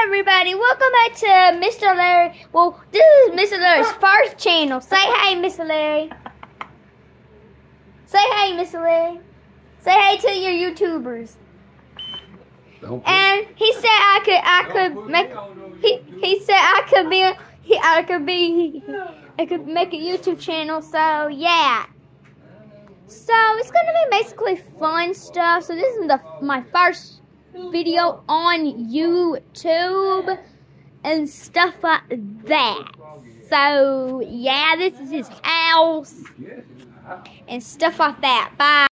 everybody, welcome back to Mr. Larry. Well, this is Mr. Larry's first channel. Say hey, Mr. Larry. Say hey, Mr. Larry. Say hey to your YouTubers. And he said I could make a YouTube channel. So yeah. So it's gonna be basically fun stuff. So this is my first video on YouTube and stuff like that. So yeah, this is his house and stuff like that. Bye.